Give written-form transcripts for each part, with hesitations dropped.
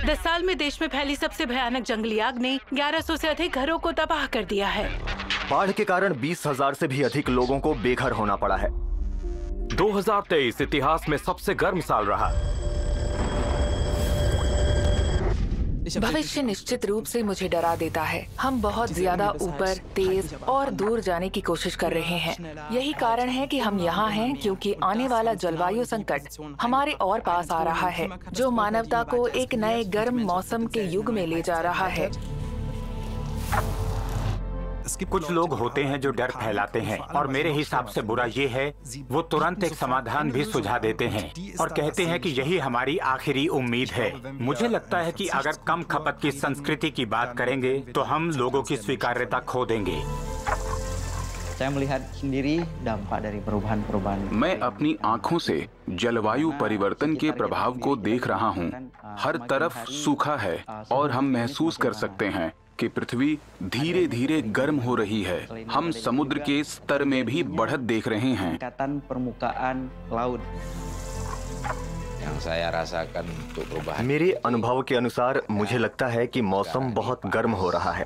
10 साल में देश में फैली सबसे भयानक जंगली आग ने 1100 से अधिक घरों को तबाह कर दिया है। बाढ़ के कारण 20,000 से भी अधिक लोगों को बेघर होना पड़ा है। 2023 इतिहास में सबसे गर्म साल रहा। भविष्य निश्चित रूप से मुझे डरा देता है। हम बहुत ज्यादा ऊपर, तेज और दूर जाने की कोशिश कर रहे हैं। यही कारण है कि हम यहाँ हैं, क्योंकि आने वाला जलवायु संकट हमारे और पास आ रहा है, जो मानवता को एक नए गर्म मौसम के युग में ले जा रहा है। कुछ लोग होते हैं जो डर फैलाते हैं, और मेरे हिसाब से बुरा ये है वो तुरंत एक समाधान भी सुझा देते हैं और कहते हैं कि यही हमारी आखिरी उम्मीद है। मुझे लगता है कि अगर कम खपत की संस्कृति की बात करेंगे तो हम लोगों की स्वीकार्यता खो देंगे। मैं अपनी आंखों से जलवायु परिवर्तन के प्रभाव को देख रहा हूँ। हर तरफ सूखा है और हम महसूस कर सकते हैं कि पृथ्वी धीरे धीरे गर्म हो रही है। हम समुद्र के स्तर में भी बढ़त देख रहे हैं। मेरे अनुभव के अनुसार मुझे लगता है कि मौसम बहुत गर्म हो रहा है।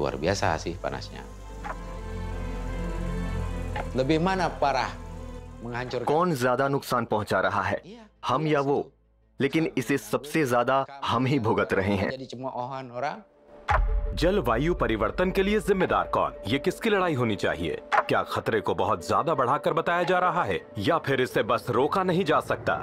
कौन ज्यादा नुकसान पहुंचा रहा है, हम या वो? लेकिन इसे सबसे ज्यादा हम ही भुगत रहे हैं। जलवायु परिवर्तन के लिए जिम्मेदार कौन? ये किसकी लड़ाई होनी चाहिए? क्या खतरे को बहुत ज्यादा बढ़ाकर बताया जा रहा है, या फिर इसे बस रोका नहीं जा सकता?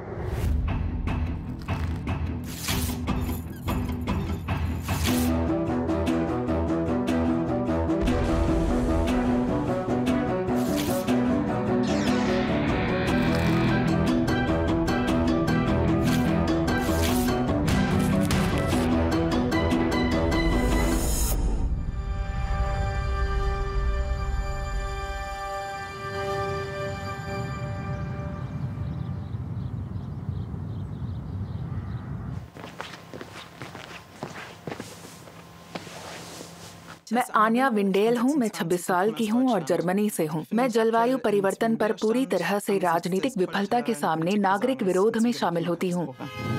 मैं आन्या विंडेल हूँ। मैं 26 साल की हूँ और जर्मनी से हूँ। मैं जलवायु परिवर्तन पर पूरी तरह से राजनीतिक विफलता के सामने नागरिक विरोध में शामिल होती हूँ।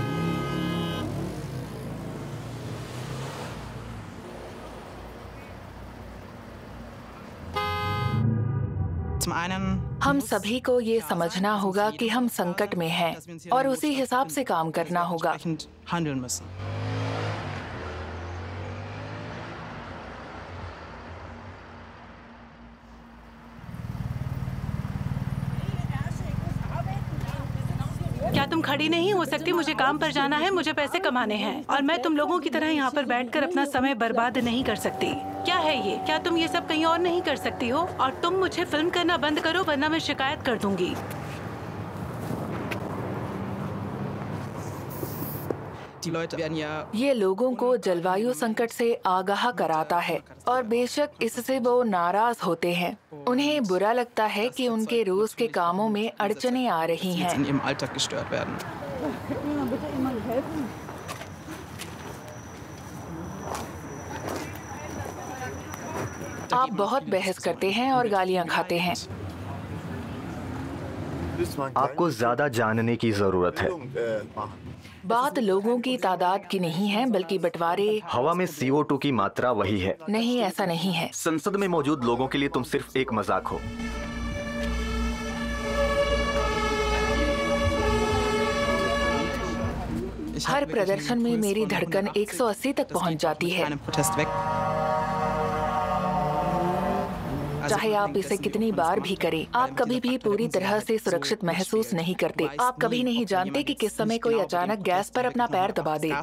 हम सभी को ये समझना होगा कि हम संकट में हैं और उसी हिसाब से काम करना होगा। क्या तुम खड़ी नहीं हो सकती? मुझे काम पर जाना है, मुझे पैसे कमाने हैं, और मैं तुम लोगों की तरह यहाँ पर बैठकर अपना समय बर्बाद नहीं कर सकती। क्या है ये? क्या तुम ये सब कहीं और नहीं कर सकती हो? और तुम मुझे फिल्म करना बंद करो, वरना मैं शिकायत कर दूंगी। ये लोगों को जलवायु संकट से आगाह कराता है, और बेशक इससे वो नाराज होते हैं। उन्हें बुरा लगता है कि उनके रोज के कामों में अड़चनें आ रही हैं। आप बहुत बहस करते हैं और गालियां खाते हैं। आपको ज्यादा जानने की जरूरत है। बात लोगों की तादाद की नहीं है, बल्कि बंटवारे। हवा में CO2 की मात्रा वही है। नहीं, ऐसा नहीं है। संसद में मौजूद लोगों के लिए तुम सिर्फ एक मजाक हो। हर प्रदर्शन में मेरी धड़कन 180 तक पहुंच जाती है। चाहे आप इसे कितनी बार भी करें, आप कभी भी पूरी तरह से सुरक्षित महसूस नहीं करते। आप कभी नहीं जानते कि किस समय कोई अचानक गैस पर अपना पैर दबा दे।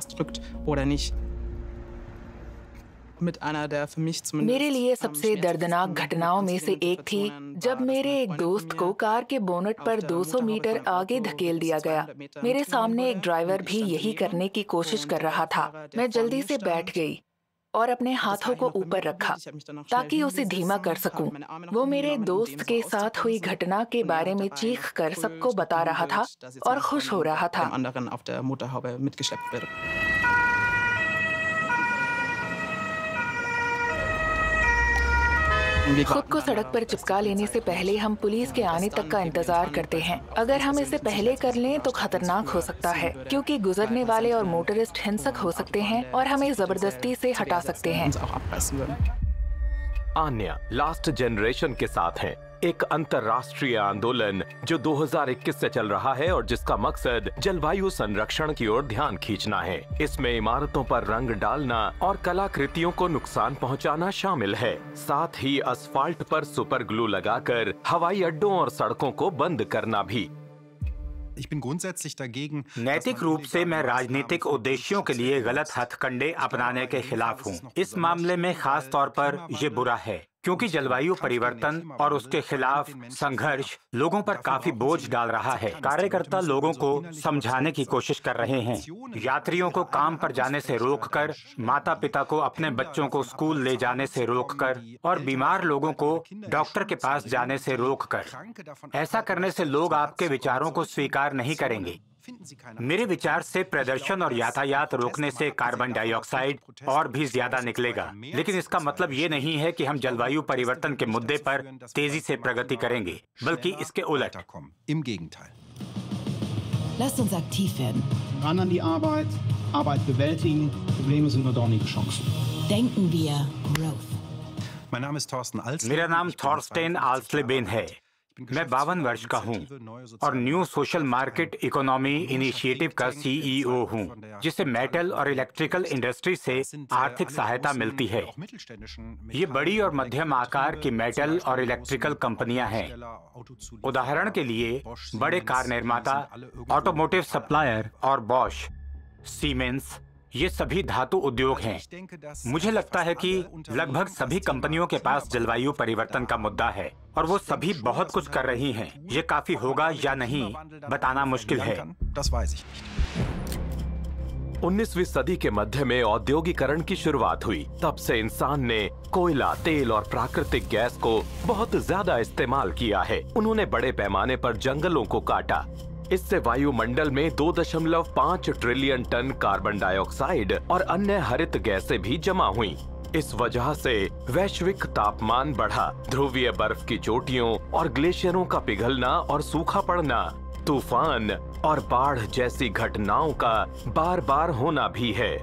मेरे लिए सबसे दर्दनाक घटनाओं में से एक थी जब मेरे एक दोस्त को कार के बोनट पर 200 मीटर आगे धकेल दिया गया। मेरे सामने एक ड्राइवर भी यही करने की कोशिश कर रहा था। मैं जल्दी से बैठ गई और अपने हाथों को ऊपर रखा ताकि उसे धीमा कर सकूं। वो मेरे दोस्त के साथ हुई घटना के बारे में चीख कर सबको बता रहा था और खुश हो रहा था। खुद को सड़क पर चिपका लेने से पहले हम पुलिस के आने तक का इंतजार करते हैं। अगर हम इसे पहले कर लें तो खतरनाक हो सकता है, क्योंकि गुजरने वाले और मोटरिस्ट हिंसक हो सकते हैं और हमें जबरदस्ती से हटा सकते हैं। आन्या लास्ट जनरेशन के साथ है, एक अंतर्राष्ट्रीय आंदोलन जो 2021 से चल रहा है और जिसका मकसद जलवायु संरक्षण की ओर ध्यान खींचना है। इसमें इमारतों पर रंग डालना और कलाकृतियों को नुकसान पहुंचाना शामिल है। साथ ही असफाल्ट पर सुपर ग्लू लगाकर हवाई अड्डों और सड़कों को बंद करना भी। नैतिक रूप से मैं राजनीतिक उद्देश्यों के लिए गलत हथकंडे अपनाने के खिलाफ हूँ। इस मामले में खास तौर पर ये बुरा है क्योंकि जलवायु परिवर्तन और उसके खिलाफ संघर्ष लोगों पर काफी बोझ डाल रहा है। कार्यकर्ता लोगों को समझाने की कोशिश कर रहे हैं, यात्रियों को काम पर जाने से रोककर, माता पिता को अपने बच्चों को स्कूल ले जाने से रोककर और बीमार लोगों को डॉक्टर के पास जाने से रोककर। ऐसा करने से लोग आपके विचारों को स्वीकार नहीं करेंगे। मेरे विचार से प्रदर्शन और यातायात रोकने से कार्बन डाइऑक्साइड और भी ज्यादा निकलेगा, लेकिन इसका मतलब ये नहीं है कि हम जलवायु परिवर्तन के मुद्दे पर तेजी से प्रगति करेंगे, बल्कि इसके उलट। Lasst uns aktiv werden. Ran an die Arbeit, Arbeit bewältigen, Probleme sind nur dornige Chancen. Denken wir Growth. मेरा नाम थॉर्स्टेन आल्सलेबेन है। मैं 52 वर्ष का हूँ और new social market economy initiative का CEO हूँ, जिसे मेटल और इलेक्ट्रिकल इंडस्ट्री से आर्थिक सहायता मिलती है। ये बड़ी और मध्यम आकार की मेटल और इलेक्ट्रिकल कंपनियां हैं। उदाहरण के लिए बड़े कार निर्माता, ऑटोमोटिव सप्लायर और बॉश, सीमेंस, ये सभी धातु उद्योग हैं। मुझे लगता है कि लगभग सभी कंपनियों के पास जलवायु परिवर्तन का मुद्दा है और वो सभी बहुत कुछ कर रही हैं। ये काफी होगा या नहीं बताना मुश्किल है। 19वीं सदी के मध्य में औद्योगिकरण की शुरुआत हुई। तब से इंसान ने कोयला, तेल और प्राकृतिक गैस को बहुत ज्यादा इस्तेमाल किया है। उन्होंने बड़े पैमाने पर जंगलों को काटा। इससे वायुमंडल में 2.5 ट्रिलियन टन कार्बन डाइऑक्साइड और अन्य हरित गैसें भी जमा हुई। इस वजह से वैश्विक तापमान बढ़ा। ध्रुवीय बर्फ की चोटियों और ग्लेशियरों का पिघलना और सूखा पड़ना, तूफान और बाढ़ जैसी घटनाओं का बार बार होना भी है।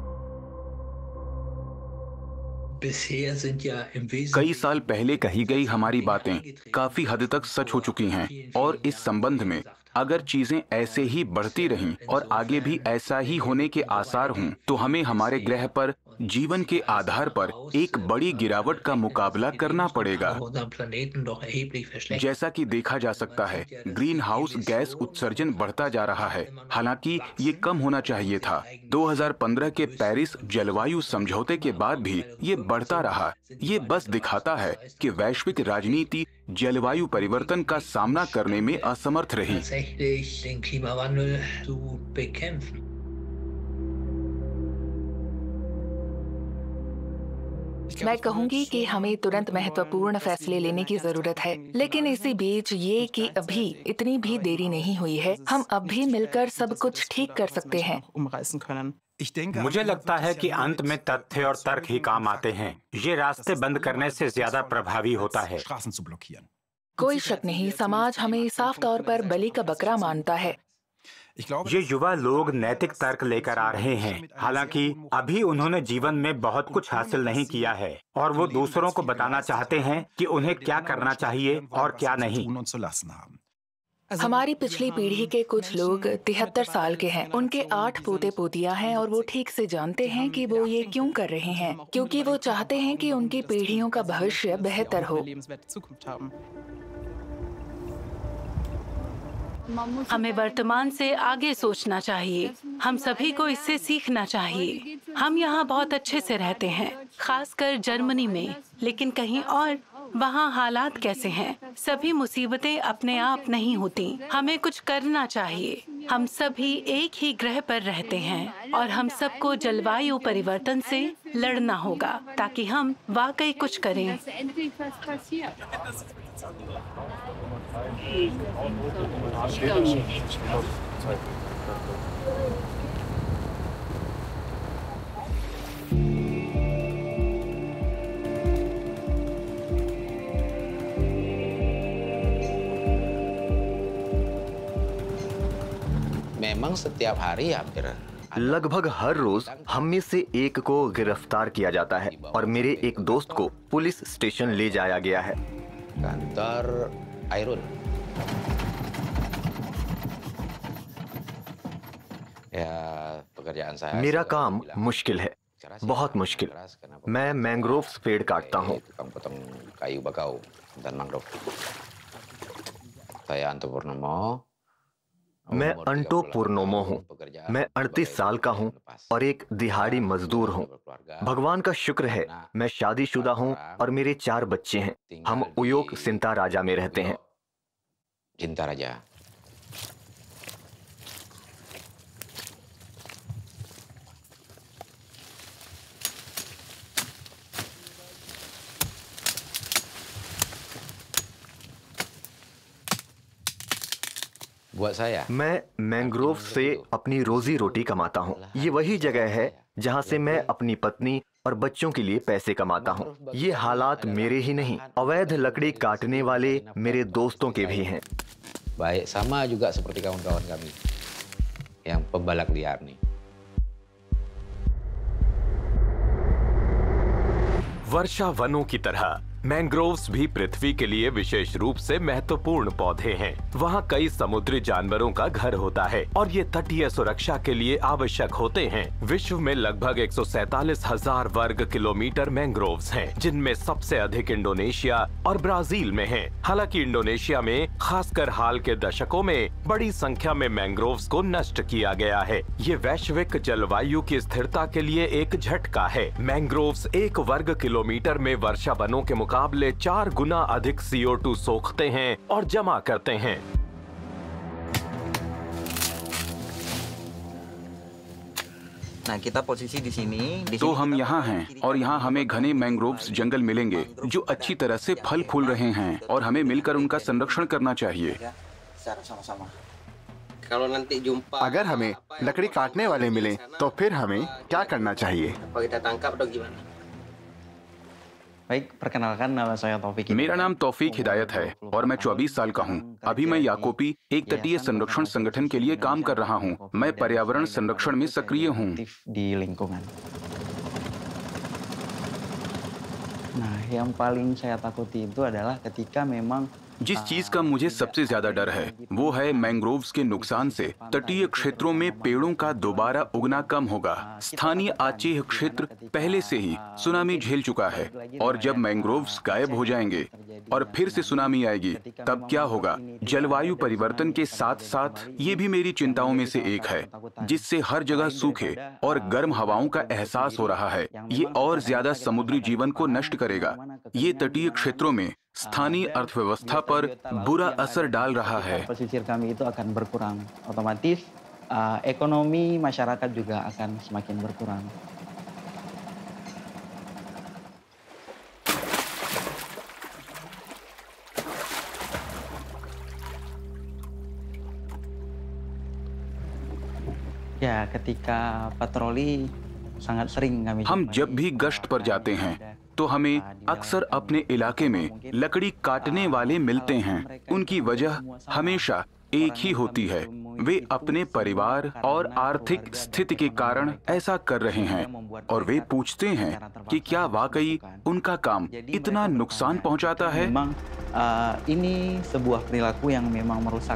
कई साल पहले कही गई हमारी बातें काफी हद तक सच हो चुकी हैं और इस संबंध में अगर चीजें ऐसे ही बढ़ती रहीं और आगे भी ऐसा ही होने के आसार हों तो हमें हमारे ग्रह पर जीवन के आधार पर एक बड़ी गिरावट का मुकाबला करना पड़ेगा। जैसा कि देखा जा सकता है, ग्रीन हाउस गैस उत्सर्जन बढ़ता जा रहा है, हालांकि ये कम होना चाहिए था। 2015 के पेरिस जलवायु समझौते के बाद भी ये बढ़ता रहा। ये बस दिखाता है कि वैश्विक राजनीति जलवायु परिवर्तन का सामना करने में असमर्थ रही। मैं कहूंगी कि हमें तुरंत महत्वपूर्ण फैसले लेने की जरूरत है, लेकिन इसी बीच ये कि अभी इतनी भी देरी नहीं हुई है। हम अब भी मिलकर सब कुछ ठीक कर सकते हैं। मुझे लगता है कि अंत में तथ्य और तर्क ही काम आते हैं। ये रास्ते बंद करने से ज्यादा प्रभावी होता है। कोई शक नहीं, समाज हमें साफ तौर पर बलि का बकरा मानता है। ये युवा लोग नैतिक तर्क लेकर आ रहे हैं, हालांकि अभी उन्होंने जीवन में बहुत कुछ हासिल नहीं किया है और वो दूसरों को बताना चाहते हैं कि उन्हें क्या करना चाहिए और क्या नहीं। हमारी पिछली पीढ़ी के कुछ लोग 73 साल के हैं। उनके 8 पोते पोतियां हैं और वो ठीक से जानते हैं कि वो ये क्यों कर रहे हैं, क्योंकि वो चाहते हैं कि उनकी पीढ़ियों का भविष्य बेहतर हो। हमें वर्तमान से आगे सोचना चाहिए। हम सभी को इससे सीखना चाहिए। हम यहाँ बहुत अच्छे से रहते हैं, खासकर जर्मनी में, लेकिन कहीं और वहाँ हालात कैसे हैं? सभी मुसीबतें अपने आप नहीं होती। हमें कुछ करना चाहिए। हम सभी एक ही ग्रह पर रहते हैं और हम सबको जलवायु परिवर्तन से लड़ना होगा ताकि हम वाकई कुछ करें। memang setiap hari hampir लगभग हर रोज हम में से एक को गिरफ्तार किया जाता है और मेरे एक दोस्त को पुलिस स्टेशन ले जाया गया है। kantor Airun. Ya, pekerjaan saya मेरा काम मुश्किल है, बहुत मुश्किल। मैं मैंग्रोव्स पेड़ काटता हूँ। tukang potong kayu bakau dan mangrove. Saya Anto Purnomo. मैं अंटो पुर्नोमो हूँ। मैं 38 साल का हूँ और एक दिहाड़ी मजदूर हूँ। भगवान का शुक्र है मैं शादीशुदा हूँ और मेरे 4 बच्चे हैं। हम उयोग सिंता राजा में रहते हैं। Cinta Raja. Buat saya, मैं मैंग्रोव से अपनी रोजी रोटी कमाता हूँ। ये वही जगह है जहाँ से मैं अपनी पत्नी और बच्चों के लिए पैसे कमाता हूँ। ये हालात मेरे ही नहीं, अवैध लकड़ी काटने वाले मेरे दोस्तों के भी हैं। baik sama juga seperti kawan-kawan kami yang pembalak liar nih. वर्षा वनों की तरह मैंग्रोव्स भी पृथ्वी के लिए विशेष रूप से महत्वपूर्ण पौधे हैं। वहाँ कई समुद्री जानवरों का घर होता है और ये तटीय सुरक्षा के लिए आवश्यक होते हैं। विश्व में लगभग 147,000 वर्ग किलोमीटर मैंग्रोव्स हैं, जिनमें सबसे अधिक इंडोनेशिया और ब्राजील में हैं। हालांकि इंडोनेशिया में खासकर हाल के दशकों में बड़ी संख्या में मैंग्रोव्स को नष्ट किया गया है। ये वैश्विक जलवायु की स्थिरता के लिए एक झटका है। मैंग्रोव्स 1 वर्ग किलोमीटर में वर्षा वनों के मुकाबले 4 गुना अधिक CO2 सोखते हैं और जमा करते हैं। तो हम यहाँ हैं और यहाँ हमें घने मैंग्रोव्स जंगल मिलेंगे जो अच्छी तरह से फल फूल रहे हैं और हमें मिलकर उनका संरक्षण करना चाहिए। अगर हमें लकड़ी काटने वाले मिलें तो फिर हमें क्या करना चाहिए? मेरा नाम तौफीक हिदायत है और मैं 24 साल का हूँ। अभी मैं याकोपी एक तटीय संरक्षण संगठन के लिए काम कर रहा हूँ। मैं पर्यावरण संरक्षण में सक्रिय हूँ। जिस चीज का मुझे सबसे ज्यादा डर है वो है मैंग्रोव्स के नुकसान से तटीय क्षेत्रों में पेड़ों का दोबारा उगना कम होगा। स्थानीय आचेह क्षेत्र पहले से ही सुनामी झेल चुका है और जब मैंग्रोव्स गायब हो जाएंगे और फिर से सुनामी आएगी तब क्या होगा? जलवायु परिवर्तन के साथ साथ ये भी मेरी चिंताओं में से एक है, जिससे हर जगह सूखे और गर्म हवाओं का एहसास हो रहा है। ये और ज्यादा समुद्री जीवन को नष्ट करेगा। ये तटीय क्षेत्रों में स्थानीय अर्थव्यवस्था पर बुरा असर डाल रहा है। Pesisir kami itu akan berkurang, otomatis ekonomi masyarakat juga akan semakin berkurang. Ya, ketika patroli sangat sering kami हम जब भी गश्त पर जाते हैं तो हमें अक्सर अपने इलाके में लकड़ी काटने वाले मिलते हैं। उनकी वजह हमेशा एक ही होती है, वे अपने परिवार और आर्थिक स्थिति के कारण ऐसा कर रहे हैं और वे पूछते हैं कि क्या वाकई उनका काम इतना नुकसान पहुंचाता है? Ini sebuah perilaku yang memang merusak.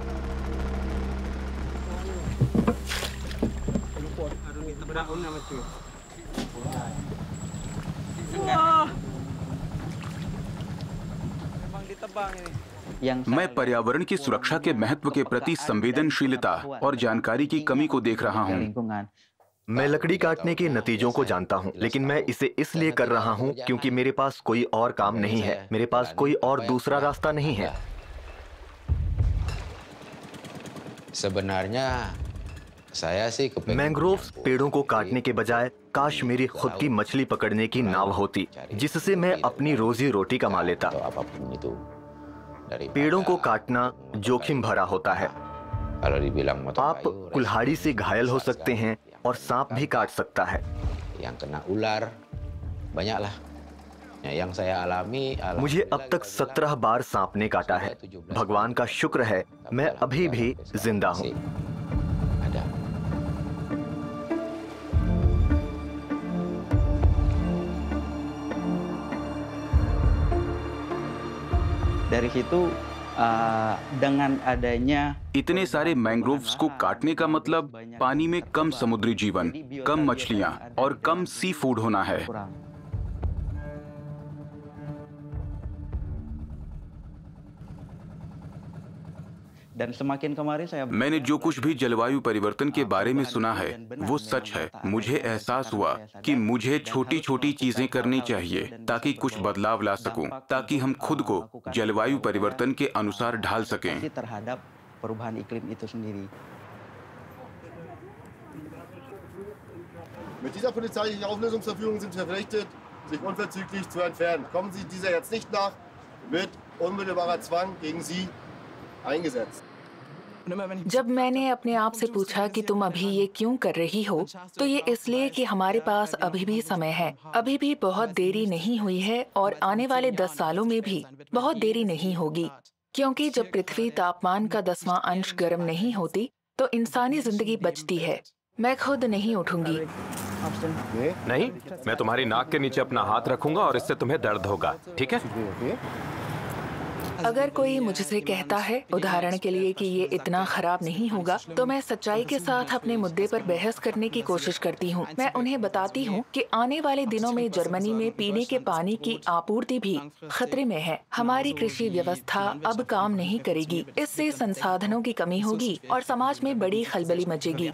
मैं पर्यावरण की सुरक्षा के महत्व के प्रति संवेदनशीलता और जानकारी की कमी को देख रहा हूँ। मैं लकड़ी काटने के नतीजों को जानता हूँ, लेकिन मैं इसे इसलिए कर रहा हूँ क्योंकि मेरे पास कोई और काम नहीं है। मेरे पास कोई और दूसरा रास्ता नहीं है। Sebenarnya saya sih kepengen mangroves पेड़ों को काटने के बजाय काश मेरी खुद की मछली पकड़ने की नाव होती, जिससे मैं अपनी रोजी रोटी कमा लेता। पेड़ों को काटना जोखिम भरा होता है। आप कुल्हाड़ी से घायल हो सकते हैं और सांप भी काट सकता है। yang kena ular banyak lah. Yang saya alami मुझे अब तक 17 बार सांप ने काटा है। भगवान का शुक्र है मैं अभी भी जिंदा हूँ। ada Dari situ dengan adanya इतने सारे मैंग्रोव्स को काटने का मतलब पानी में कम समुद्री जीवन, कम मछलियां और कम सी फूड होना है। मैंने जो कुछ भी जलवायु परिवर्तन के बारे में सुना है वो सच है। मुझे एहसास हुआ कि मुझे छोटी छोटी चीजें करनी चाहिए ताकि कुछ बदलाव ला सकूं, ताकि हम खुद को जलवायु परिवर्तन के अनुसार ढाल सकें। Mit dieser polizeilichen Auflösungsverfügung sind Sie verpflichtet, sich unverzüglich zu entfernen. Kommen Sie dieser jetzt nicht nach, wird unmittelbarer Zwang gegen Sie eingesetzt. जब मैंने अपने आप से पूछा कि तुम अभी ये क्यों कर रही हो, तो ये इसलिए कि हमारे पास अभी भी समय है। अभी भी बहुत देरी नहीं हुई है और आने वाले 10 सालों में भी बहुत देरी नहीं होगी, क्योंकि जब पृथ्वी तापमान का 10वां अंश गर्म नहीं होती तो इंसानी जिंदगी बचती है। मैं खुद नहीं उठूंगी। नहीं, मैं तुम्हारी नाक के नीचे अपना हाथ रखूंगा और इससे तुम्हें दर्द होगा, ठीक है? अगर कोई मुझसे कहता है, उदाहरण के लिए, कि ये इतना खराब नहीं होगा, तो मैं सच्चाई के साथ अपने मुद्दे पर बहस करने की कोशिश करती हूँ। मैं उन्हें बताती हूँ कि आने वाले दिनों में जर्मनी में पीने के पानी की आपूर्ति भी खतरे में है। हमारी कृषि व्यवस्था अब काम नहीं करेगी, इससे संसाधनों की कमी होगी और समाज में बड़ी खलबली मचेगी।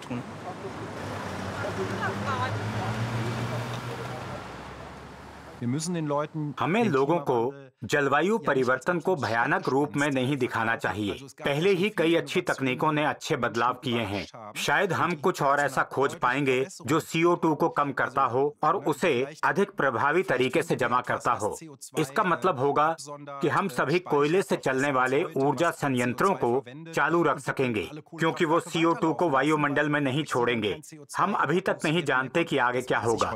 हमें लोगों को जलवायु परिवर्तन को भयानक रूप में नहीं दिखाना चाहिए। पहले ही कई अच्छी तकनीकों ने अच्छे बदलाव किए हैं। शायद हम कुछ और ऐसा खोज पाएंगे जो CO2 को कम करता हो और उसे अधिक प्रभावी तरीके से जमा करता हो। इसका मतलब होगा कि हम सभी कोयले से चलने वाले ऊर्जा संयंत्रों को चालू रख सकेंगे, क्योंकि वो CO2 को वायुमंडल में नहीं छोड़ेंगे। हम अभी तक नहीं जानते कि आगे क्या होगा।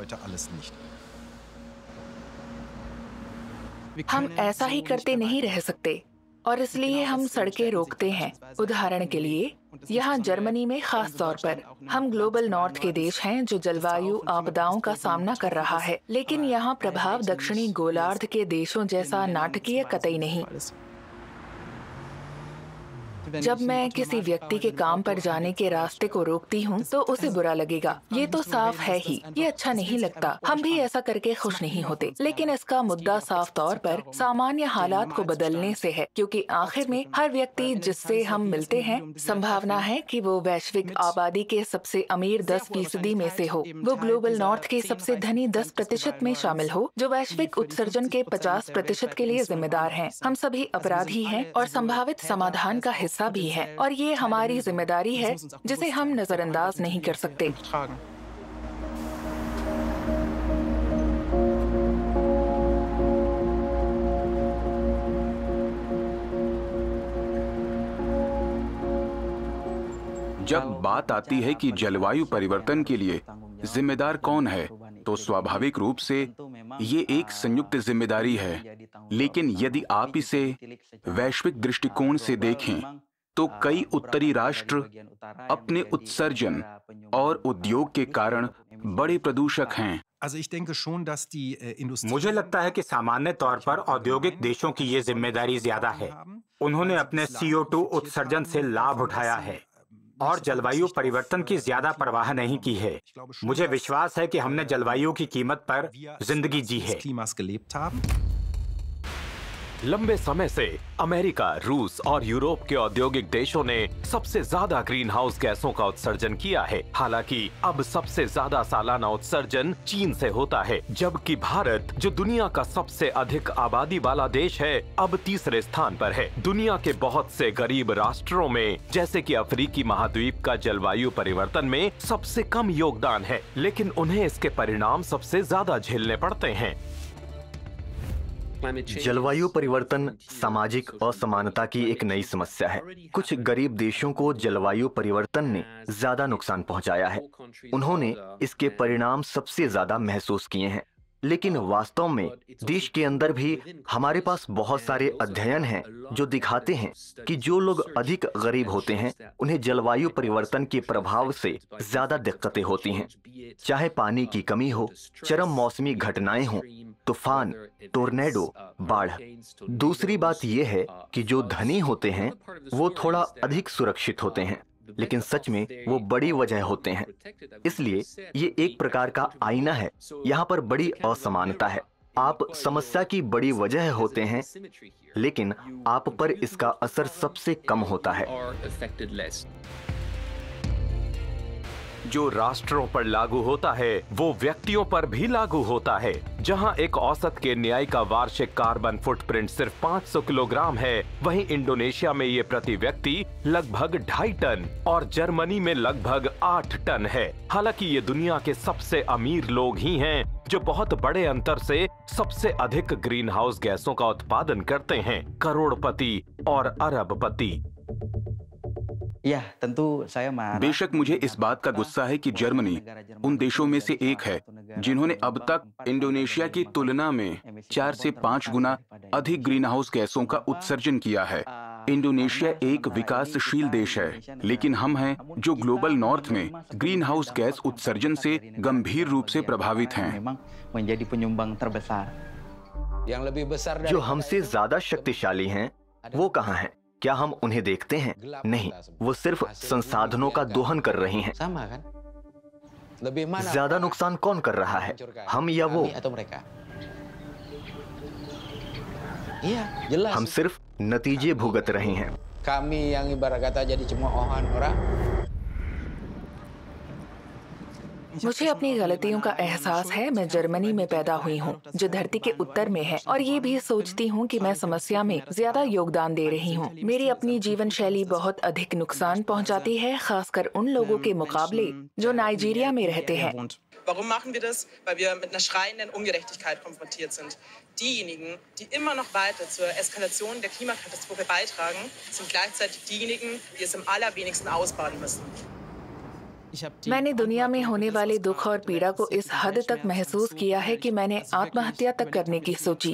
हम ऐसा ही करते नहीं रह सकते और इसलिए हम सड़कें रोकते हैं। उदाहरण के लिए, यहाँ जर्मनी में खास तौर पर हम ग्लोबल नॉर्थ के देश हैं जो जलवायु आपदाओं का सामना कर रहा है, लेकिन यहाँ प्रभाव दक्षिणी गोलार्ध के देशों जैसा नाटकीय कतई नहीं। जब मैं किसी व्यक्ति के काम पर जाने के रास्ते को रोकती हूँ तो उसे बुरा लगेगा। ये तो साफ है ही, ये अच्छा नहीं लगता। हम भी ऐसा करके खुश नहीं होते, लेकिन इसका मुद्दा साफ तौर पर सामान्य हालात को बदलने से है, क्योंकि आखिर में हर व्यक्ति जिससे हम मिलते हैं, संभावना है कि वो वैश्विक आबादी के सबसे अमीर 10% में से हो, वो ग्लोबल नॉर्थ के सबसे धनी 10% में शामिल हो, जो वैश्विक उत्सर्जन के 50% के लिए जिम्मेदार हैं। हम सभी अपराधी हैं और संभावित समाधान का हिस्सा भी है, और ये हमारी जिम्मेदारी है जिसे हम नजरअंदाज नहीं कर सकते। जब बात आती है कि जलवायु परिवर्तन के लिए जिम्मेदार कौन है, तो स्वाभाविक रूप से ये एक संयुक्त जिम्मेदारी है। लेकिन यदि आप इसे वैश्विक दृष्टिकोण से देखें तो कई उत्तरी राष्ट्र अपने उत्सर्जन और उद्योग के कारण बड़े प्रदूषक हैं। मुझे लगता है कि सामान्य तौर पर औद्योगिक देशों की ये जिम्मेदारी ज्यादा है। उन्होंने अपने CO2 उत्सर्जन से लाभ उठाया है और जलवायु परिवर्तन की ज्यादा परवाह नहीं की है। मुझे विश्वास है कि हमने जलवायु की कीमत पर जिंदगी जी है। लंबे समय से अमेरिका, रूस और यूरोप के औद्योगिक देशों ने सबसे ज्यादा ग्रीन हाउस गैसों का उत्सर्जन किया है। हालांकि अब सबसे ज्यादा सालाना उत्सर्जन चीन से होता है, जबकि भारत, जो दुनिया का सबसे अधिक आबादी वाला देश है, अब तीसरे स्थान पर है। दुनिया के बहुत से गरीब राष्ट्रों में, जैसे कि अफ्रीकी महाद्वीप का जलवायु परिवर्तन में सबसे कम योगदान है, लेकिन उन्हें इसके परिणाम सबसे ज्यादा झेलने पड़ते हैं। जलवायु परिवर्तन सामाजिक असमानता की एक नई समस्या है। कुछ गरीब देशों को जलवायु परिवर्तन ने ज्यादा नुकसान पहुंचाया है। उन्होंने इसके परिणाम सबसे ज्यादा महसूस किए हैं। लेकिन वास्तव में देश के अंदर भी हमारे पास बहुत सारे अध्ययन हैं जो दिखाते हैं कि जो लोग अधिक गरीब होते हैं उन्हें जलवायु परिवर्तन के प्रभाव से ज्यादा दिक्कतें होती हैं। चाहे पानी की कमी हो, चरम मौसमी घटनाएं हों तूफान, टोर्नेडो, बाढ़। दूसरी बात यह है कि जो धनी होते हैं वो थोड़ा अधिक सुरक्षित होते हैं, लेकिन सच में वो बड़ी वजह होते हैं। इसलिए ये एक प्रकार का आईना है। यहाँ पर बड़ी असमानता है। आप समस्या की बड़ी वजह होते हैं, लेकिन आप पर इसका असर सबसे कम होता है। जो राष्ट्रों पर लागू होता है वो व्यक्तियों पर भी लागू होता है। जहां एक औसत के न्याय का वार्षिक कार्बन फुटप्रिंट सिर्फ 500 किलोग्राम है, वहीं इंडोनेशिया में ये प्रति व्यक्ति लगभग 2.5 टन और जर्मनी में लगभग 8 टन है। हालांकि ये दुनिया के सबसे अमीर लोग ही हैं जो बहुत बड़े अंतर से सबसे अधिक ग्रीन हाउस गैसों का उत्पादन करते हैं, करोड़पति और अरबपति। बेशक मुझे इस बात का गुस्सा है कि जर्मनी उन देशों में से एक है जिन्होंने अब तक इंडोनेशिया की तुलना में 4 से 5 गुना अधिक ग्रीन हाउस गैसों का उत्सर्जन किया है। इंडोनेशिया एक विकासशील देश है, लेकिन हम हैं जो ग्लोबल नॉर्थ में ग्रीन हाउस गैस उत्सर्जन से गंभीर रूप से प्रभावित हैं। जो हमसे ज्यादा शक्तिशाली हैं, वो कहाँ हैं? क्या हम उन्हें देखते हैं? नहीं, वो सिर्फ संसाधनों का दोहन कर रहे हैं। ज्यादा नुकसान कौन कर रहा है, हम या वो? हम सिर्फ नतीजे भुगत रहे हैं। मुझे अपनी गलतियों का एहसास है। मैं जर्मनी में पैदा हुई हूँ, जो धरती के उत्तर में है, और ये भी सोचती हूँ कि मैं समस्या में ज्यादा योगदान दे रही हूँ। मेरी अपनी जीवन शैली बहुत अधिक नुकसान पहुँचाती है, खासकर उन लोगों के मुकाबले जो नाइजीरिया में रहते हैं। Warum machen wir das? Weil wir mit einer schreienden Ungerechtigkeit konfrontiert sind. Diejenigen, die immer noch weiter zur Eskalation der Klimakatastrophe beitragen, sind gleichzeitig diejenigen, die es am allerwenigsten ausbaden müssen. मैंने दुनिया में होने वाले दुख और पीड़ा को इस हद तक महसूस किया है कि मैंने आत्महत्या तक करने की सोची।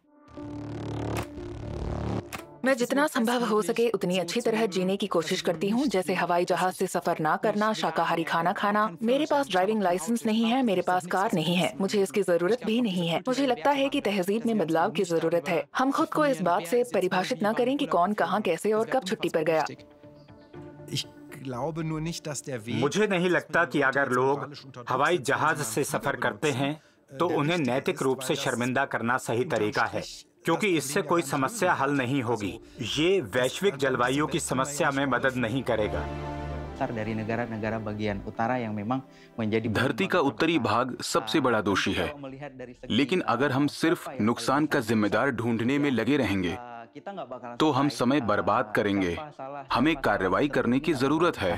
मैं जितना संभव हो सके उतनी अच्छी तरह जीने की कोशिश करती हूँ, जैसे हवाई जहाज से सफर ना करना, शाकाहारी खाना खाना। मेरे पास ड्राइविंग लाइसेंस नहीं है, मेरे पास कार नहीं है, मुझे इसकी जरूरत भी नहीं है। मुझे लगता है कि तहजीब में बदलाव की जरूरत है। हम खुद को इस बात से परिभाषित न करें कि कौन कहाँ कैसे और कब छुट्टी पर गया। मुझे नहीं लगता कि अगर लोग हवाई जहाज से सफर करते हैं तो उन्हें नैतिक रूप से शर्मिंदा करना सही तरीका है, क्योंकि इससे कोई समस्या हल नहीं होगी। ये वैश्विक जलवायु की समस्या में मदद नहीं करेगा। धरती का उत्तरी भाग सबसे बड़ा दोषी है, लेकिन अगर हम सिर्फ नुकसान का जिम्मेदार ढूंढने में लगे रहेंगे तो हम समय बर्बाद करेंगे। हमें कार्रवाई करने की जरूरत है।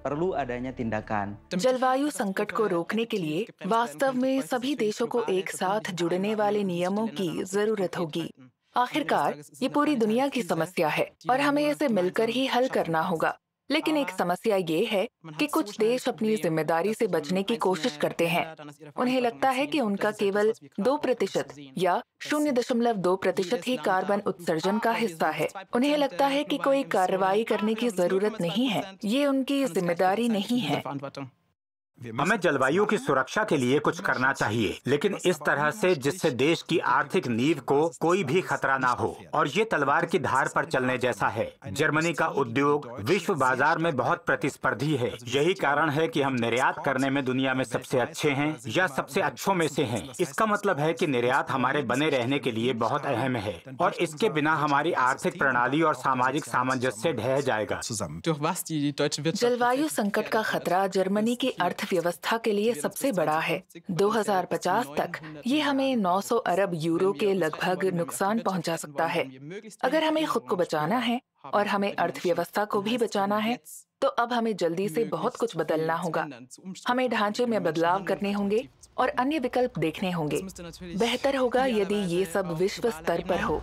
जलवायु संकट को रोकने के लिए वास्तव में सभी देशों को एक साथ जुड़ने वाले नियमों की जरूरत होगी। आखिरकार ये पूरी दुनिया की समस्या है और हमें इसे मिलकर ही हल करना होगा। लेकिन एक समस्या ये है कि कुछ देश अपनी जिम्मेदारी से बचने की कोशिश करते हैं। उन्हें लगता है कि उनका केवल 2% या 0.2% ही कार्बन उत्सर्जन का हिस्सा है। उन्हें लगता है कि कोई कार्रवाई करने की जरूरत नहीं है, ये उनकी जिम्मेदारी नहीं है। हमें जलवायु की सुरक्षा के लिए कुछ करना चाहिए, लेकिन इस तरह से जिससे देश की आर्थिक नींव को कोई भी खतरा ना हो। और ये तलवार की धार पर चलने जैसा है। जर्मनी का उद्योग विश्व बाजार में बहुत प्रतिस्पर्धी है। यही कारण है कि हम निर्यात करने में दुनिया में सबसे अच्छे हैं या सबसे अच्छों में से हैं। इसका मतलब है कि निर्यात हमारे बने रहने के लिए बहुत अहम है और इसके बिना हमारी आर्थिक प्रणाली और सामाजिक सामंजस्य ढह जाएगा। जलवायु संकट का खतरा जर्मनी की व्यवस्था के लिए सबसे बड़ा है। 2050 तक ये हमें 900 अरब यूरो के लगभग नुकसान पहुंचा सकता है। अगर हमें खुद को बचाना है और हमें अर्थव्यवस्था को भी बचाना है, तो अब हमें जल्दी से बहुत कुछ बदलना होगा। हमें ढांचे में बदलाव करने होंगे और अन्य विकल्प देखने होंगे। बेहतर होगा यदि ये सब विश्व स्तर पर हो।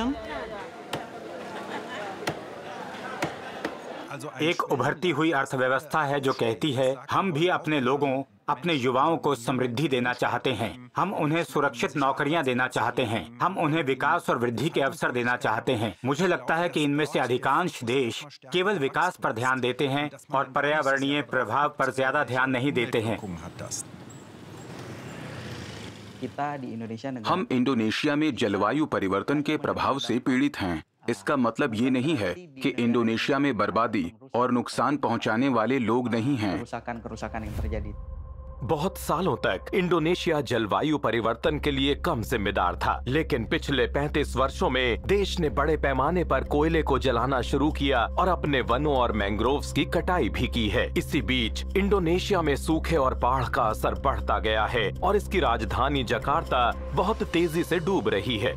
एक उभरती हुई अर्थव्यवस्था है जो कहती है हम भी अपने लोगों, अपने युवाओं को समृद्धि देना चाहते हैं। हम उन्हें सुरक्षित नौकरियां देना चाहते हैं। हम उन्हें विकास और वृद्धि के अवसर देना चाहते हैं। मुझे लगता है कि इनमें से अधिकांश देश केवल विकास पर ध्यान देते हैं और पर्यावरणीय प्रभाव पर ज्यादा ध्यान नहीं देते हैं। हम इंडोनेशिया में जलवायु परिवर्तन के प्रभाव से पीड़ित हैं। इसका मतलब ये नहीं है कि इंडोनेशिया में बर्बादी और नुकसान पहुंचाने वाले लोग नहीं हैं। बहुत सालों तक इंडोनेशिया जलवायु परिवर्तन के लिए कम जिम्मेदार था, लेकिन पिछले 35 वर्षों में देश ने बड़े पैमाने पर कोयले को जलाना शुरू किया और अपने वनों और मैंग्रोव्स की कटाई भी की है। इसी बीच इंडोनेशिया में सूखे और बाढ़ का असर बढ़ता गया है और इसकी राजधानी जकार्ता बहुत तेजी से डूब रही है।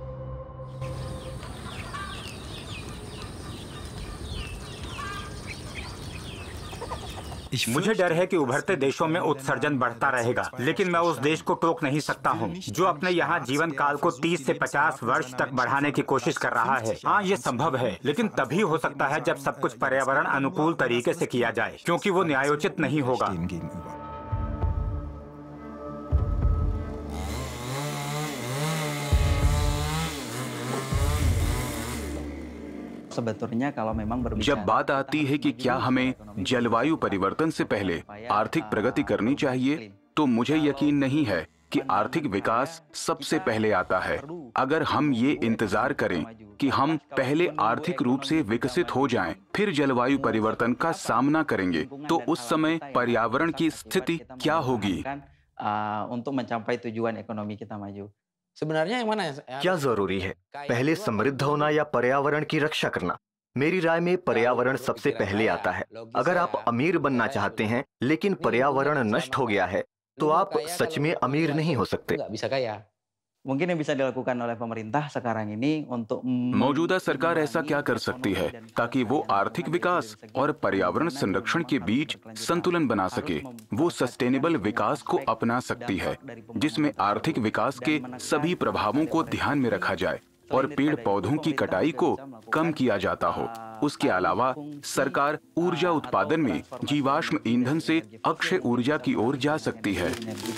मुझे डर है कि उभरते देशों में उत्सर्जन बढ़ता रहेगा, लेकिन मैं उस देश को टोक नहीं सकता हूं जो अपने यहाँ जीवन काल को 30 से 50 वर्ष तक बढ़ाने की कोशिश कर रहा है। हाँ, ये संभव है, लेकिन तभी हो सकता है जब सब कुछ पर्यावरण अनुकूल तरीके से किया जाए, क्योंकि वो न्यायोचित नहीं होगा। जब बात आती है कि क्या हमें जलवायु परिवर्तन से पहले आर्थिक प्रगति करनी चाहिए, तो मुझे यकीन नहीं है कि आर्थिक विकास सबसे पहले आता है। अगर हम ये इंतजार करें कि हम पहले आर्थिक रूप से विकसित हो जाएं, फिर जलवायु परिवर्तन का सामना करेंगे, तो उस समय पर्यावरण की स्थिति क्या होगी? क्या जरूरी है, पहले समृद्ध होना या पर्यावरण की रक्षा करना? मेरी राय में पर्यावरण सबसे पहले आता है। अगर आप अमीर बनना चाहते हैं लेकिन पर्यावरण नष्ट हो गया है, तो आप सच में अमीर नहीं हो सकते। मौजूदा सरकार ऐसा क्या कर सकती है ताकि वो आर्थिक विकास और पर्यावरण संरक्षण के बीच संतुलन बना सके? वो सस्टेनेबल विकास को अपना सकती है, जिसमें आर्थिक विकास के सभी प्रभावों को ध्यान में रखा जाए और पेड़ पौधों की कटाई को कम किया जाता हो। उसके अलावा सरकार ऊर्जा उत्पादन में जीवाश्म ईंधन से अक्षय ऊर्जा की ओर जा सकती है।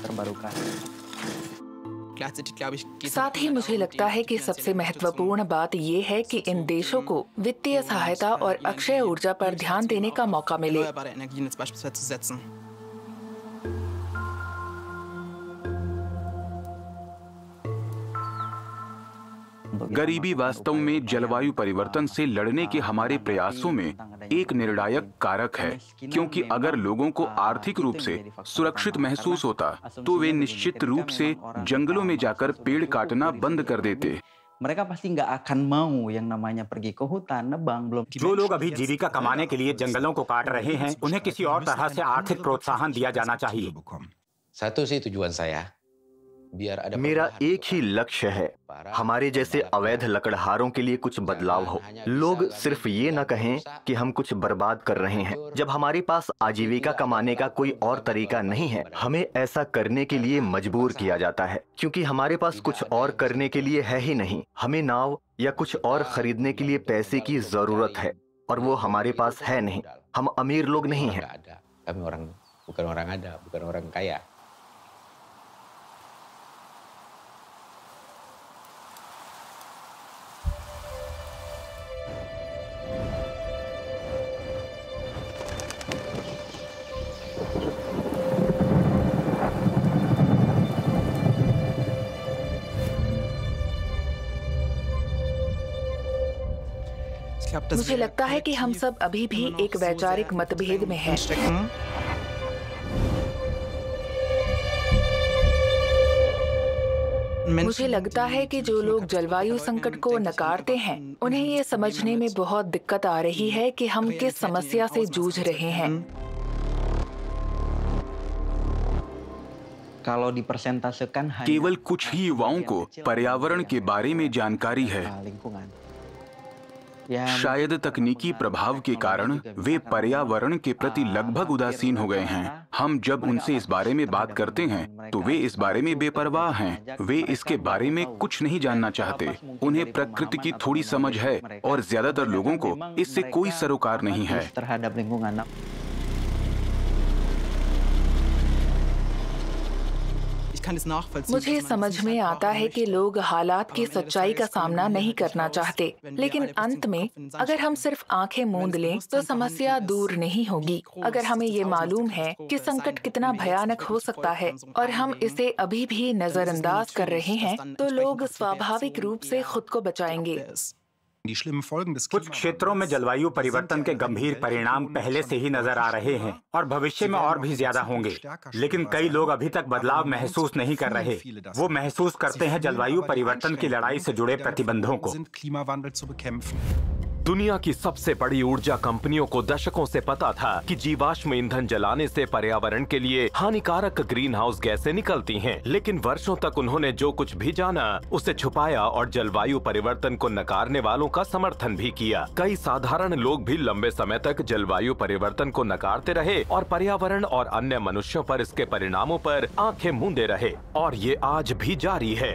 साथ ही मुझे लगता है कि सबसे महत्वपूर्ण बात ये है कि इन देशों को वित्तीय सहायता और अक्षय ऊर्जा पर ध्यान देने का मौका मिले। गरीबी वास्तव में जलवायु परिवर्तन से लड़ने के हमारे प्रयासों में एक निर्णायक कारक है, क्योंकि अगर लोगों को आर्थिक रूप से सुरक्षित महसूस होता तो वे निश्चित रूप से जंगलों में जाकर पेड़ काटना बंद कर देते। जो लोग अभी जीविका कमाने के लिए जंगलों को काट रहे हैं, उन्हें किसी और तरह से आर्थिक प्रोत्साहन दिया जाना चाहिए। मेरा एक ही लक्ष्य है, हमारे जैसे अवैध लकड़हारों के लिए कुछ बदलाव हो। लोग सिर्फ ये न कहें कि हम कुछ बर्बाद कर रहे हैं। जब हमारे पास आजीविका कमाने का कोई और तरीका नहीं है, हमें ऐसा करने के लिए मजबूर किया जाता है, क्योंकि हमारे पास कुछ और करने के लिए है ही नहीं। हमें नाव या कुछ और खरीदने के लिए पैसे की जरूरत है, और वो हमारे पास है नहीं। हम अमीर लोग नहीं हैं। मुझे लगता है कि हम सब अभी भी एक वैचारिक मतभेद में हैं। मुझे लगता है कि जो लोग जलवायु संकट को नकारते हैं, उन्हें ये समझने में बहुत दिक्कत आ रही है कि हम किस समस्या से जूझ रहे हैं। केवल कुछ ही युवाओं को पर्यावरण के बारे में जानकारी है। शायद तकनीकी प्रभाव के कारण वे पर्यावरण के प्रति लगभग उदासीन हो गए हैं। हम जब उनसे इस बारे में बात करते हैं तो वे इस बारे में बेपरवाह हैं। वे इसके बारे में कुछ नहीं जानना चाहते। उन्हें प्रकृति की थोड़ी समझ है और ज्यादातर लोगों को इससे कोई सरोकार नहीं है। मुझे समझ में आता है कि लोग हालात की सच्चाई का सामना नहीं करना चाहते, लेकिन अंत में अगर हम सिर्फ आंखें मूंद लें तो समस्या दूर नहीं होगी। अगर हमें ये मालूम है कि संकट कितना भयानक हो सकता है और हम इसे अभी भी नजरअंदाज कर रहे हैं, तो लोग स्वाभाविक रूप से खुद को बचाएंगे। कुछ क्षेत्रों में जलवायु परिवर्तन के गंभीर परिणाम पहले से ही नजर आ रहे हैं और भविष्य में और भी ज्यादा होंगे, लेकिन कई लोग अभी तक बदलाव महसूस नहीं कर रहे। वो महसूस करते हैं जलवायु परिवर्तन की लड़ाई से जुड़े प्रतिबंधों को। दुनिया की सबसे बड़ी ऊर्जा कंपनियों को दशकों से पता था कि जीवाश्म ईंधन जलाने से पर्यावरण के लिए हानिकारक ग्रीन हाउस गैसें निकलती हैं, लेकिन वर्षों तक उन्होंने जो कुछ भी जाना उसे छुपाया और जलवायु परिवर्तन को नकारने वालों का समर्थन भी किया। कई साधारण लोग भी लंबे समय तक जलवायु परिवर्तन को नकारते रहे और पर्यावरण और अन्य मनुष्यों पर इसके परिणामों पर आंखें मूंदे रहे, और ये आज भी जारी है।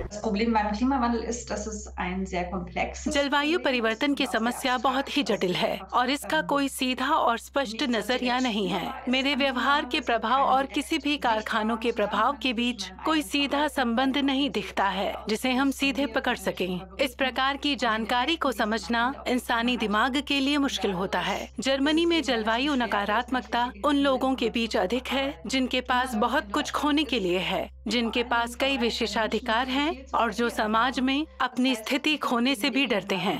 जलवायु परिवर्तन की समस्या बहुत ही जटिल है और इसका कोई सीधा और स्पष्ट नजरिया नहीं है। मेरे व्यवहार के प्रभाव और किसी भी कारखानों के प्रभाव के बीच कोई सीधा संबंध नहीं दिखता है जिसे हम सीधे पकड़ सकें। इस प्रकार की जानकारी को समझना इंसानी दिमाग के लिए मुश्किल होता है। जर्मनी में जलवायु नकारात्मकता उन लोगों के बीच अधिक है जिनके पास बहुत कुछ खोने के लिए है, जिनके पास कई विशेषाधिकार हैं और जो समाज में अपनी स्थिति खोने से भी डरते हैं।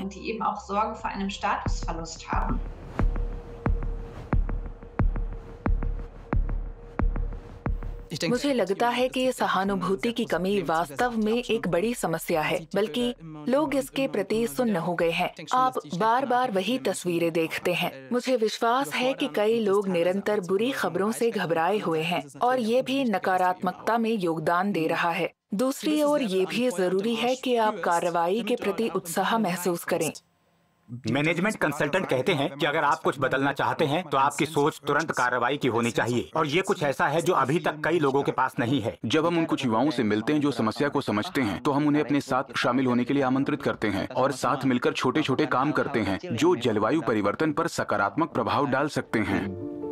मुझे लगता है कि सहानुभूति की कमी वास्तव में एक बड़ी समस्या है, बल्कि लोग इसके प्रति सुन्न हो गए हैं। आप बार बार वही तस्वीरें देखते हैं। मुझे विश्वास है कि कई लोग निरंतर बुरी खबरों से घबराए हुए हैं और ये भी नकारात्मकता में योगदान दे रहा है। दूसरी ओर ये भी जरूरी है कि आप कार्रवाई के प्रति उत्साह महसूस करें। मैनेजमेंट कंसल्टेंट कहते हैं कि अगर आप कुछ बदलना चाहते हैं तो आपकी सोच तुरंत कार्रवाई की होनी चाहिए, और ये कुछ ऐसा है जो अभी तक कई लोगों के पास नहीं है। जब हम उन कुछ युवाओं से मिलते हैं जो समस्या को समझते हैं, तो हम उन्हें अपने साथ शामिल होने के लिए आमंत्रित करते हैं और साथ मिलकर छोटे छोटे काम करते हैं जो जलवायु परिवर्तन पर सकारात्मक प्रभाव डाल सकते हैं।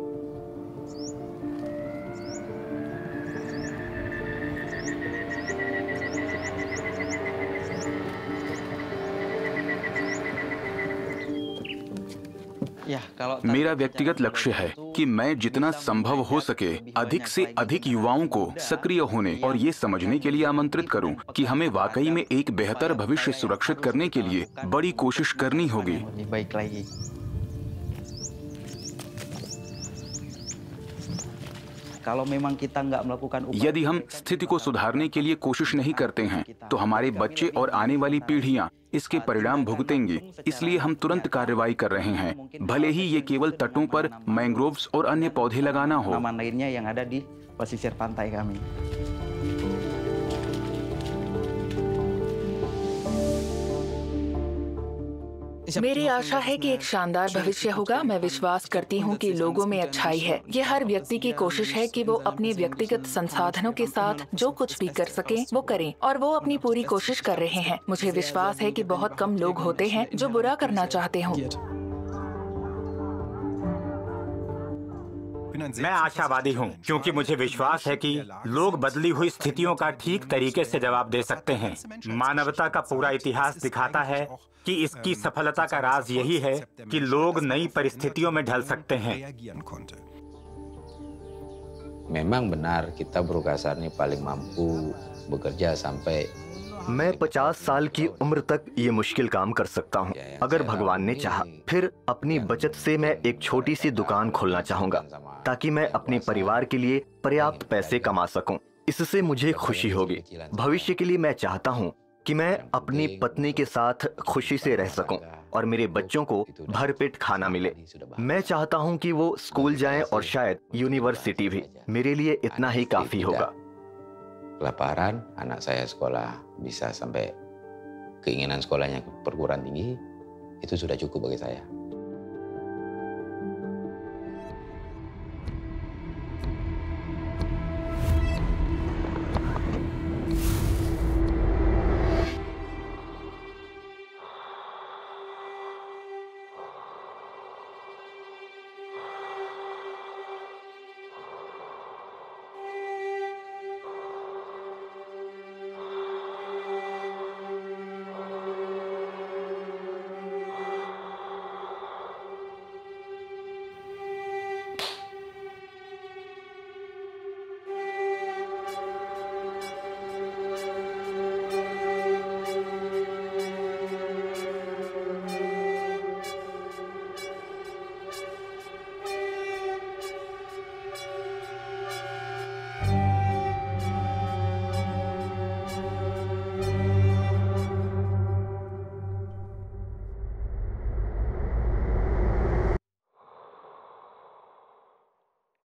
मेरा व्यक्तिगत लक्ष्य है कि मैं जितना संभव हो सके अधिक से अधिक युवाओं को सक्रिय होने और ये समझने के लिए आमंत्रित करूं कि हमें वाकई में एक बेहतर भविष्य सुरक्षित करने के लिए बड़ी कोशिश करनी होगी। यदि हम स्थिति को सुधारने के लिए कोशिश नहीं करते हैं तो हमारे बच्चे और आने वाली पीढ़ियां इसके परिणाम भुगतेंगी। इसलिए हम तुरंत कार्रवाई कर रहे हैं, भले ही ये केवल तटों पर मैंग्रोव्स और अन्य पौधे लगाना हो। मेरी आशा है कि एक शानदार भविष्य होगा। मैं विश्वास करती हूँ कि लोगों में अच्छाई है। ये हर व्यक्ति की कोशिश है कि वो अपने व्यक्तिगत संसाधनों के साथ जो कुछ भी कर सकें वो करें, और वो अपनी पूरी कोशिश कर रहे हैं। मुझे विश्वास है कि बहुत कम लोग होते हैं जो बुरा करना चाहते हों। मैं आशावादी हूँ क्योंकि मुझे विश्वास है कि लोग बदली हुई स्थितियों का ठीक तरीके से जवाब दे सकते हैं। मानवता का पूरा इतिहास दिखाता है कि इसकी सफलता का राज यही है कि लोग नई परिस्थितियों में ढल सकते हैं। Memang benar kita Brukasar ini paling mampu bekerja sampai मैं 50 साल की उम्र तक ये मुश्किल काम कर सकता हूँ अगर भगवान ने चाहा। फिर अपनी बचत से मैं एक छोटी सी दुकान खोलना चाहूँगा ताकि मैं अपने परिवार के लिए पर्याप्त पैसे कमा सकूँ। इससे मुझे खुशी होगी। भविष्य के लिए मैं चाहता हूँ कि मैं अपनी पत्नी के साथ खुशी से रह सकूं और मेरे बच्चों को भरपेट खाना मिले। मैं चाहता हूं कि वो स्कूल जाएं और शायद यूनिवर्सिटी भी। मेरे लिए इतना ही काफी होगा। Kelaparan, anak saya sekolah bisa sampai keinginan sekolahnya perguruan tinggi, itu sudah cukup bagi saya.